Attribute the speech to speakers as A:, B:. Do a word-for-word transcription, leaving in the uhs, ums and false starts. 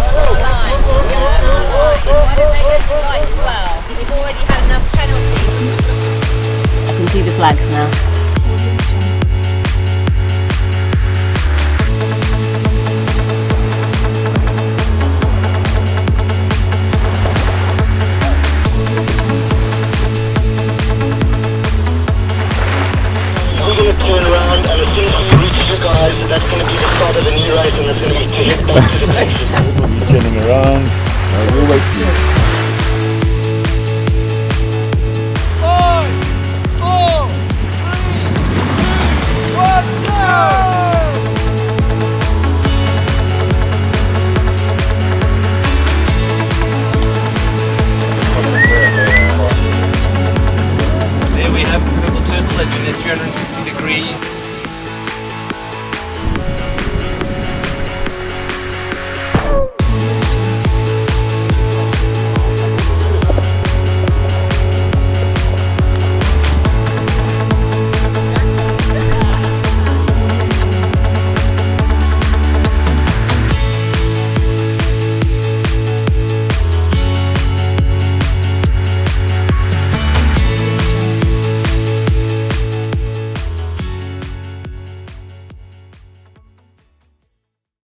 A: I can see the flags now.
B: We're going to turn around, and as soon as we reach you guys, that's going to be the start of a new race, and it's going to be to head back to the place.
C: Turning around, now we're waiting.